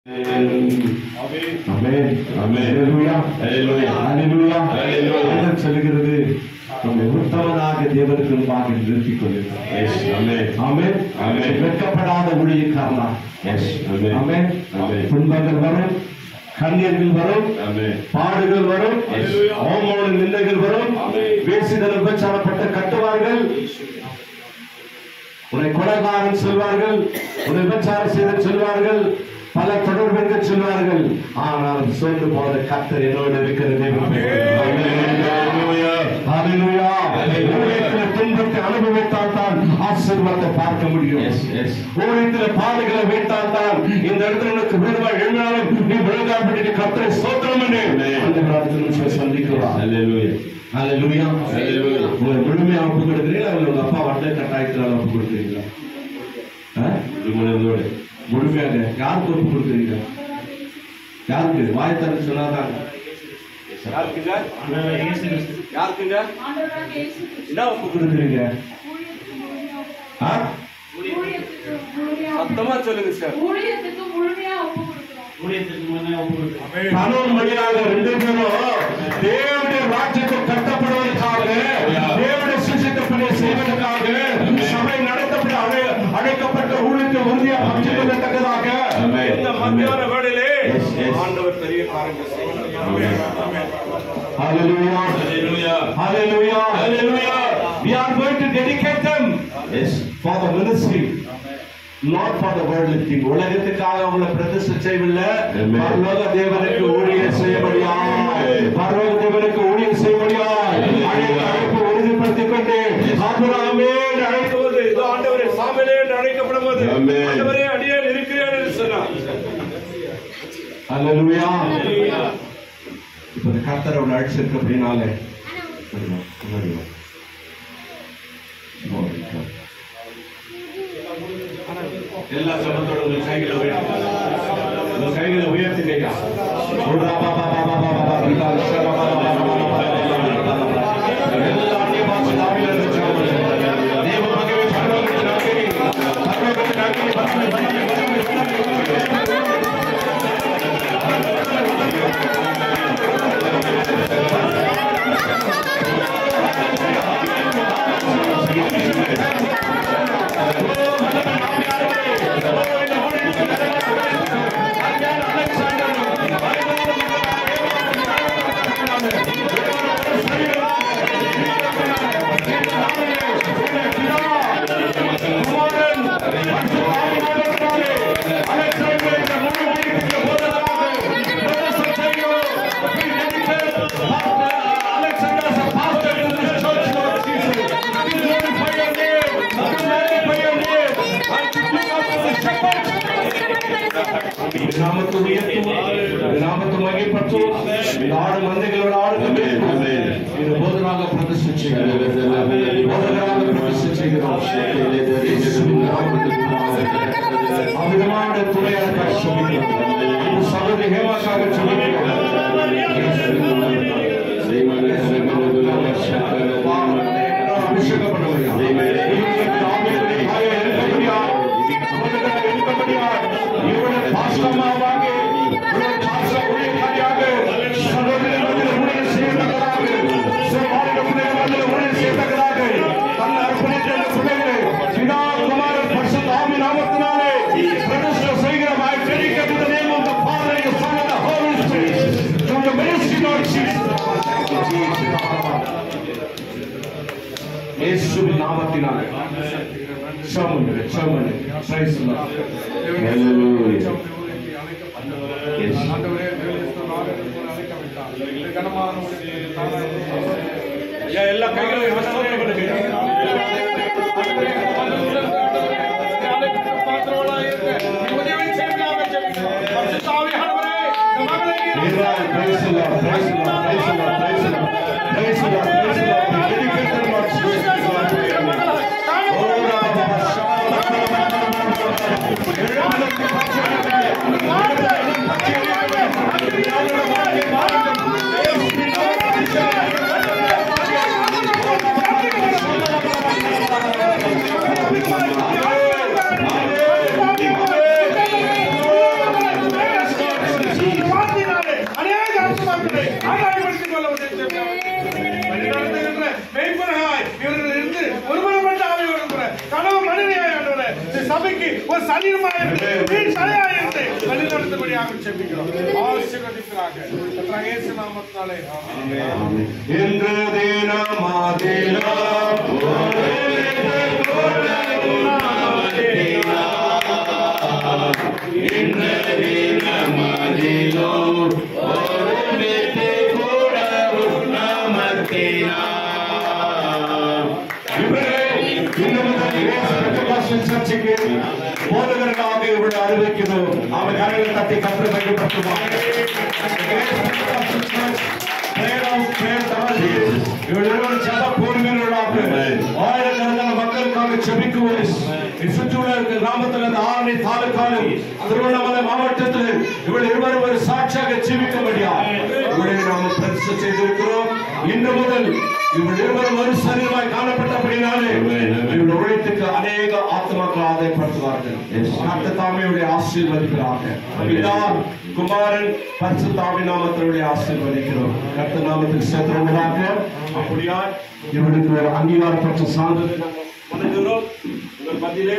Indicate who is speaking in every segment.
Speaker 1: சொல்லுகிறது நம்மை உத்தமனாக தேவனுக்கு முன்பாக நிறுத்திக் கொள்ளுங்கள். வெட்கப்படாத ஊழியக்காரனா. துன்பங்கள் வரும், கண்ணீர்கள் வரும், பாடுகள் வரும், அவமான நிந்தைகள் வரும், பேசிதல் விபச்சாரப்பட்ட கட்டுவார்கள், உன்னை கொலைகாரன் சொல்வார்கள், உன்னை விபச்சாரம் செய்த சொல்வார்கள், பல தொடர்புகள் சொல்வார்கள். ஆனால் சோர்ந்து போன கர்த்தர் என்னோடு இருக்கிறது. துன்பத்தை அனுபவித்தால் தான் ஆசீர்வாதத்தை பார்க்க முடியும். ஊழியத்தில் பாடுகளை வைத்தால் தான் இந்த இடத்துல உனக்கு விடுதலை எழுதினாலும் நீ விழுதாபடி கர்த்தரை ஸ்தோத்திரம் என்று சந்திக்கலாம். உங்களை முழுமையா ஒப்பு கொடுக்கிறீங்களா? உங்க அப்பா வண்டை கட்டாயத்தினால ஒப்பு கொடுக்குறீங்களா? முழுமையாக யாருக்கு ஒப்பு கொடுக்குறீங்க? யாருக்கு வாய்த்தரன்னு சொன்னாதான் யாருக்குங்க என்ன ஒப்பு கொடுக்குறீங்க? சத்தமா சொல்லுங்க சார். கணவன் மணியாக ரெண்டு பேரும் தேவனுடைய ராஜ்யத்தை கட்டப்படுவதற்காக, தேவனுடைய சிசித்தப்படி செய்வதற்காக, சபை நடத்தப்பட அழைக்கப்பட்ட ஊழியத்தை உறுதியாக பற்றிக்கொள்ளத்தக்கதாக இந்த மத்தியான வேளையிலே ஆண்டவர் பெரிய காரியங்களை செய்கிறார். Hallelujah, hallelujah, hallelujah, hallelujah. We are going to dedicate them for the ministry, not for the worldly thing. உலகத்துக்காக அவங்களை பிரதிஷ்டை செய்யவில்லை. பரலோக தேவனுக்கு ஊழியம் செய்யபடியாய், பரலோக தேவனுக்கு ஊழியம் செய்யபடியாய் அழைப்பு உறுதிப்படுத்திக் கொண்டு ஆபிரகாமே அழைக்கும்போது இதோ ஆண்டவரே சாமுவேலே என்று அழைக்கப்படும் போது ஆண்டவரே அடியேன் இருக்கிறேன் என்று சொன்னார். Hallelujah. இப்ப கர்த்தரோட அழைச்சிருக்கு அப்படின்னாலே எல்லா சமத்தோட உங்கள் கைகளை உயர்த்துங்க. நாமத்தை மகிழ்படுத்தும். ஆடு மந்தைகளோட ஆடுகளே இது போதனாக பிரதிஷ்டை செய்கிறோம். அமிதமான துணையாக சொல்லுகிறோம். சகோதரி ஹேமாக்காக சொல்லுகிறோம். அபிஷேகம் இயேசுவின் நாமத்தினாலே எல்லா கைகளையும் Hallelujah.
Speaker 2: ஒரு சரீரமாயிருந்து நீர் தலையாயிருந்து வழி நடத்தும்படியாக செபிக்கிறோம். ஆசீர்வதிப்பாராக. கர்த்தராகிய இயேசு நாமத்தினாலே ஆமென்.
Speaker 1: இன்று தினமாதிலோ சர்ச்சைக்கு போதகர்களாக இவளை அறிவிக்கிறோம். அவன் கரையில் தட்டி கற்று பயன்படுத்துவாங்க. ஆயிரக்கணக்கான மக்களுக்காக செபிக்குவோம். சுற்றுலா இருக்கிற கிராமத்தில் இந்த ஆரணி தாலுகாவில் திருவண்ணாமலை மாவட்டத்தில் இவள் இருவரும் ஒரு சாட்சியாக ஜீவிக்கும்படியா இவளை நாம் பரிசு செய்திருக்கிறோம். இன்று முதல் இவள் இருவரும் ஒரு சரீரமாய் காணப்பட்டபடினாலே இவள் உழைத்துக்கு அநேக ஆத்மாக்கள் ஆதாயப்படுத்துவார்கள். கர்த்தர் தாமே ஆசீர்வதிக்கிறார்கள். பிதா குமாரன் பரிசுத்த ஆவி நாமத்திலே ஆசீர்வதிக்கிறோம். கர்த்தர் நாமத்தில் சேத்திரங்களாக அப்படியா இவளுக்கு ஒரு அங்கீகாரப்பட்ட சான்றிதழ் வழங்குகிறோம். உங்கள் மத்தியிலே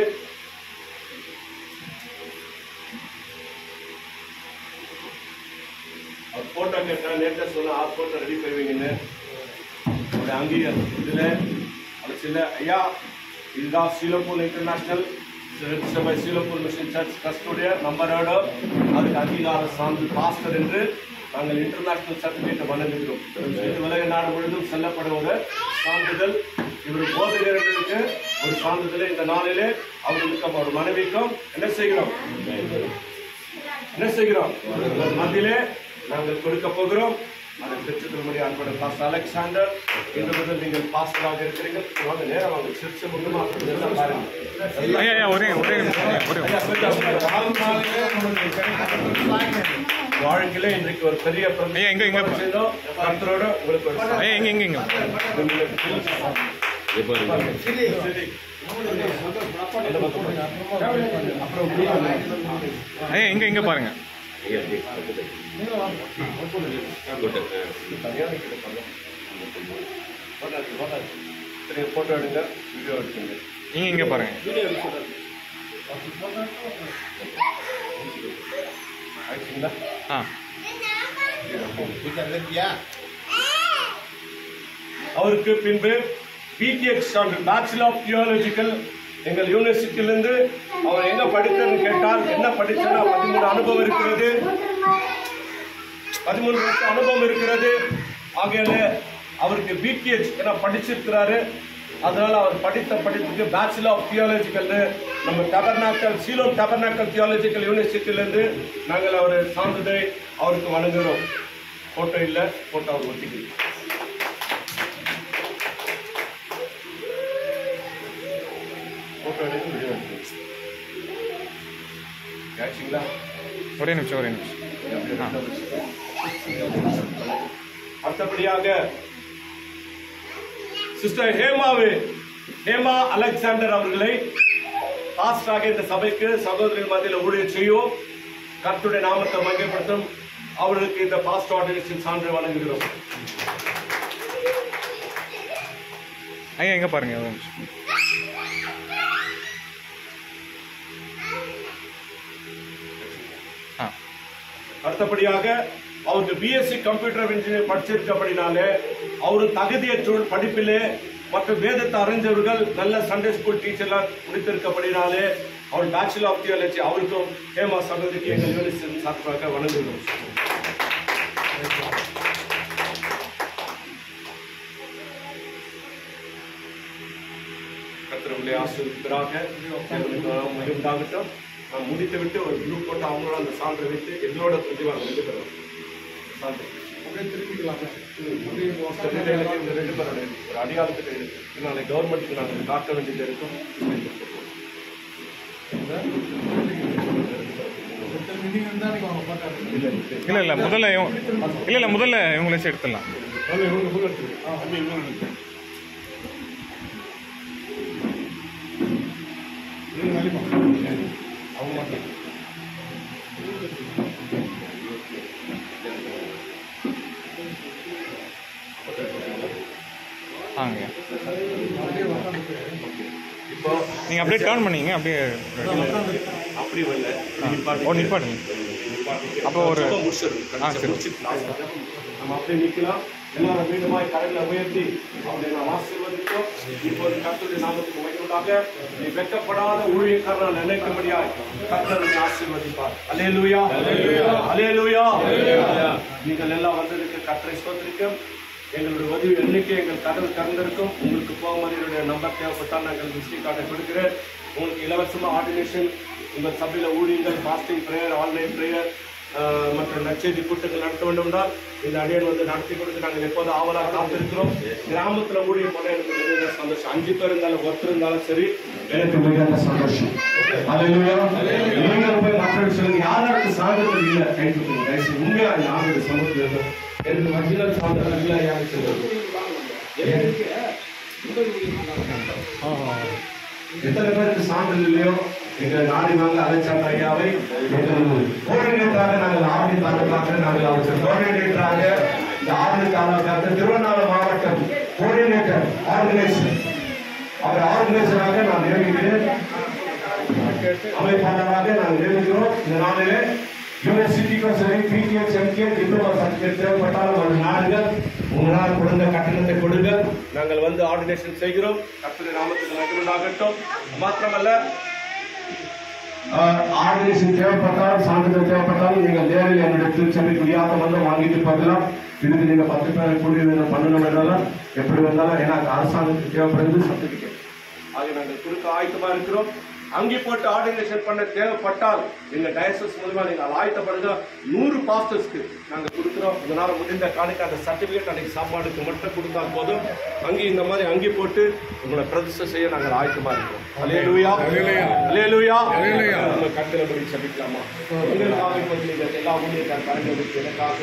Speaker 1: போட்டோ கேட்டா நேற்று சொன்ன போட்டோ ரெடி பண்ணுவீங்கன்னு அங்கீகாரம் இதுல அழைச்சில்ல ஐயா. இதுதான் Seelapur international Seelapur mission church ட்ரஸ்டுடைய நம்பரோட அதுக்கு அங்கீகார சான்று பாஸ்டர் என்று நாங்கள் இன்டர்நேஷனல் சர்டிபிகேட் வழங்குகிறோம். உலக நாடு முழுவதும் செல்லப்படுவது சான்றிதழ். இவர் போதகர்களுக்கு ஒரு சான்றிதழ் இந்த நாளிலே அவர்களுக்கும் ஒரு மனைவிக்கும் என்ன செய்கிறோம் மத்தியிலே நாங்கள் கொடுக்க போகிறோம். அதை பெற்றுக்கொள்ளும்படி அன்போட பாஸ்டர் அலெக்சாண்டர் இன்று முதல் நீங்கள் பாஸ்டராக இருக்கிறீர்கள். வாங்க நேரம் வாங்க சிரிச்சு முன்னமா வாழ்க்கையில இன்றைக்கு ஒரு பெரிய கர்த்தரோட உங்களுக்கு
Speaker 3: எங்க பாருங்க.
Speaker 1: போட்டோ எடுங்க, வீடியோ எடுத்துங்க.
Speaker 3: நீங்க இங்க பாருங்க.
Speaker 1: அவருக்கு பின்பு பிடிஎக்ஸ் பேச்சுலர் ஆஃப் தியாலஜிக்கல் எங்கள் யூனிவர்சிட்டியிலிருந்து அவர் எங்க படித்தன்னு கேட்டால் என்ன படிச்சா 13 அனுபவம் இருக்கிறது, 13 வருஷம் அனுபவம் இருக்கிறது. ஆகையால அவருக்கு பிடிஎச் என படிச்சிருக்கிறாரு. அதனால அவர் படித்த படிப்புக்கு பேச்சுலர் ஆஃப் தியாலஜிக்கல் நம்ம டபர்நாக்கல் சீலோன் டபர்நாக்கல் தியாலஜிக்கல் யூனிவர்சிட்டியிலிருந்து நாங்கள் அவர் சான்றிதழை அவருக்கு வழங்குகிறோம். போட்டோ இல்லை, போட்டோ அவர் ஒட்டிக்கிறோம். போட்டோ எடுத்து வீடியோ எடுத்து
Speaker 3: ஒரே நிமிஷம்.
Speaker 1: அடுத்தபடியாக சிஸ்டர் ஹேமா அலெக்சாண்டர் அவர்களை பாஸ்டராக இந்த சபைக்கு சகோதரின் மத்தியில் ஊழியர் செய்யும். கர்த்தருடைய நாமத்தை மகிமைப்படுத்தும் அவர்களுக்கு இந்த பாஸ்டர் ஆர்டினேஷன் சான்று வழங்குகிறோம்.
Speaker 3: ஐயா எங்க பாருங்க.
Speaker 1: அடுத்தபடியாக அவருக்கு பிஎஸ்சி கம்ப்யூட்டர் இன்ஜினியர் படிச்சிருக்கப்படினாலே அவரு தகுதியற்ற படிப்பிலே மற்றும் வேதத்தை அறிஞர்கள் நல்ல சண்டே ஸ்கூல் டீச்சர்லாம் முடித்திருக்கப்படினாலே அவர் பேச்சுலர் ஆஃப் தியாலஜி அவருக்கும் ஹேமா சகோதரிக்கு எங்கள் யூனிவர்சிட்டி சார்பாக வழங்குகிறோம். கர்த்தருடைய ஆசீர்வாதத்திற்காக மகிழ்ந்தாகட்டும். நான் முடித்து விட்டு ஒரு குரூப் போட்டு அவங்களோட அந்த சான்றை வைத்து எங்களோட பிரதிவாக எடுக்கிறோம். ரெண்டு பேரோட ஒரு அடையாளத்துக்கு இருக்கு. நாளைக்கு கவர்மெண்ட்டுக்கு நாங்கள் காட்ட வேண்டியது இருக்கும்.
Speaker 3: இல்ல முதல்ல இவங்களை எடுத்துடலாம். நீங்கள் அப்படியே டேர்ன் பண்ணீங்க அப்படியே
Speaker 1: அப்படி வரல.
Speaker 3: ஓ நிப்பாட்டுங்க. அப்போ ஒரு சரி.
Speaker 1: நம்ம அப்படியே நிக்கலாம். எல்லாரும் மீண்டுமாய் கரையில உயர்த்தி அவரை நாம் ஆசீர்வதித்தோம். இப்போது கர்த்தருடைய நாமத்துக்கு மகிமையாக நீ வெட்கப்படாத ஊழியக்காரனால் நினைக்கும்படியாய் கர்த்தர் உன்னை ஆசீர்வதிப்பார். அல்லேலூயா, அல்லேலூயா. நீங்கள் எல்லாம் வந்ததுக்கு கர்த்தரை ஸ்தோத்திரிக்கும். எங்களுடைய உதவி எண்ணிக்கை எங்கள் கடல் திறந்திருக்கும். உங்களுக்கு போகும்போது நம்பர் தேவைப்பட்டால் நாங்கள் விசிட்டிங் கார்டை கொடுக்கிறேன். உங்களுக்கு இலவசமாக ஆர்டினேஷன் உங்கள் சபையில் ஊழியர்கள், ஃபாஸ்டிங் ப்ரேயர், ஆன்லைன் ப்ரேயர் மற்ற நற்செய்தி கூட்டங்கள் நடத்த வேண்டும் என்றால் இந்த அடியன் வந்து நடத்தி கொடுத்து நாங்கள் எப்போது ஆவலாக காத்திருக்கிறோம். கிராமத்தில் ஊழியம் பண்ண எனக்கு மிகுந்த சந்தோஷம். 5 பேர் இருந்தாலும் ஒருத்தர் இருந்தாலும் சரி, எனக்கு மிகுந்த சந்தோஷம். அல்லேலூயா. நீங்கள் போய் மக்கள் சொல்லுங்க, யாருக்கு சான்றிதழ் இல்லை கைப்பற்றுங்க. தயவுசெய்து உண்மையாக யாருக்கு சமூகத்தில் எனக்கு ஒரிஜினல் சான்றிதழ் இல்லை யாருக்கு சொல்லுங்க. எத்தனை பேருக்கு சான்றிதழ் இல்லையோ எங்கள் நாடி வாங்க அலைச்சாட்ட ஐயாவை கோஆர்டினேட்டராக நாங்கள் ஆவணி தாலுக்காக நாங்கள் அவருக்கு கோஆர்டினேட்டராக இந்த ஆவணி தாலுக்காக திருவண்ணாமலை மாவட்டம் கோஆர்டினேட்டர் ஆர்கனைசர் அவர் ஆர்கனைசராக நான் நியமிக்கிறேன். அமைப்பாளராக நாங்கள் நியமிக்கிறோம். இந்த நாளிலே யூனிவர்சிட்டிக்கும் சரி, பிடிஎஸ், எம்கே, டிப்ளமா சர்டிபிகேட் தேவைப்பட்டாலும் ஒரு நாடுகள் உங்களால் கொடுங்க, கட்டணத்தை கொடுங்க, நாங்கள் வந்து ஆர்டினேஷன் செய்கிறோம். கர்த்தருடைய நாமத்துக்கு மகிமையாகட்டும். மாத்திரமல்ல, ஆர்டினேஷன் தேவைப்பட்டாலும் சான்றிதழ் தேவைப்பட்டாலும் நீங்கள் நேரில் என்னுடைய திருச்சபை குடியாக வந்து வாங்கிட்டு போகலாம். இதுக்கு நீங்கள் 10 பேரை கூடி பண்ணணும் என்றாலும் எப்படி வந்தாலும் ஏன்னா அரசாங்கத்துக்கு தேவைப்படுறது சர்டிபிகேட் ஆகிய நாங்கள் கொடுக்க ஆயத்தமா இருக்கிறோம். அங்கே போட்டு ஆர்டினேஷன் பண்ண தேவைப்பட்டால் எங்க டயசஸ் மூலமா நீங்கள் ஆயத்தப்படுங்க. 100 பாஸ்டர்ஸ்க்கு நாங்கள் கொடுக்குறோம். இதனால முடிந்த காணிக்க அந்த சர்டிபிகேட் அன்னைக்கு சாப்பாடுக்கு மட்டும் கொடுத்தால் போதும். அங்கே இந்த மாதிரி அங்கே போட்டு உங்களை பிரதிஷ்டை செய்ய நாங்கள் ஆயத்தமா இருக்கிறோம். அல்லேலூயா, அல்லேலூயா. நம்ம கர்த்தரை பற்றி சபிக்கலாமா? உங்களுக்காக இப்போ நீங்கள் எல்லா ஊழியக்கார காரியங்களுக்கு எனக்காக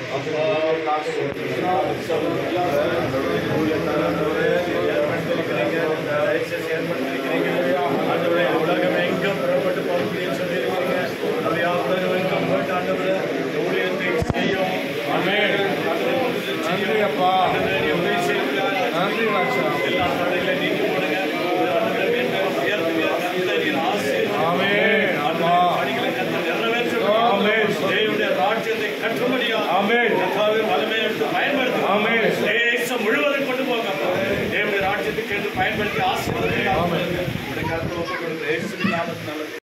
Speaker 1: உலகம் எங்கும் புறப்பட்டு போகணும்னு சொல்லியிருக்கிறீங்க. அப்படியா உலகம் எங்கும் போயிட்டு ஆண்டவரே ஊழியத்தை செய்யும். ஆமென். நன்றி அப்பா, உதவி செய்யுங்க. நன்றி ராஜா. எல்லா தடைகளை நீக்கி போடுங்க. ஆமென். அப்பா பணிகளை கர்த்தர் நிறைவேற்றுங்க. ஆமென். தேவனுடைய ராஜ்யத்தை கட்டும்படியா ஆமென். கர்த்தாவே வல்லமை எடுத்து பயன்படுத்துங்க. ஆமென். தேசம் முழுவதும் கொண்டு போங்க. தேவனுடைய ராஜ்யத்துக்கு என்று பயன்படுத்தி ஆசீர்வதிங்க. ஆமென். கர்த்தர் ஒப்புக்கொடுத்து